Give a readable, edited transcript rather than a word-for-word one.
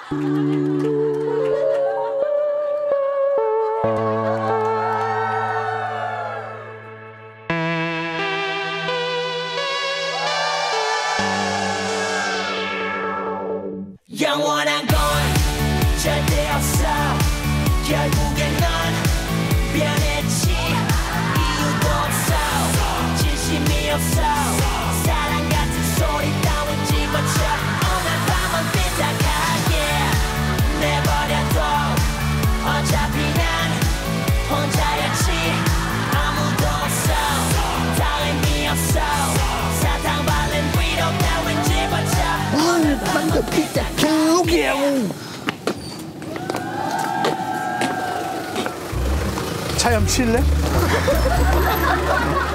영원한 건 절대 없어. 결국엔 넌 변했지. 이유도 없어. 진심이 없어. 사랑 같은 소리 따윈 집어쳐. 오늘 밤은 삐딱하게 내버려둬. 어차피 난 혼자였지. 아무도 없어. 다 의미 없어. 사탕 바른 위로 따윈 집어쳐. 오늘 밤은 삐딱하게. 차 좀 칠래?